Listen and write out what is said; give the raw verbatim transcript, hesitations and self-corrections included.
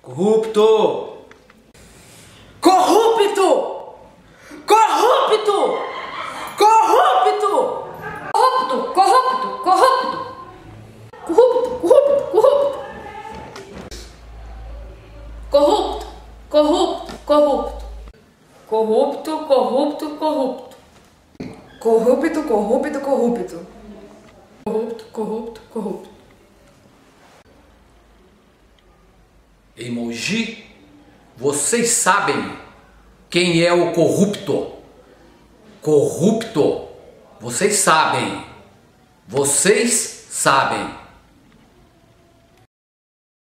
Corrupto! Corrupto! Corrupto! Corrupto! Corrupto, corrupto, corrupto. Corrupto, corrupto, corrupto. Corrupto, corrupto, corrupto. Corrupto, corrupto, corrupto. Corrupto, corrupto, corrupto. Corrupto, corrupto, corrupto. Em Mogi, vocês sabem quem é o corrupto. Corrupto. Vocês sabem. Vocês sabem.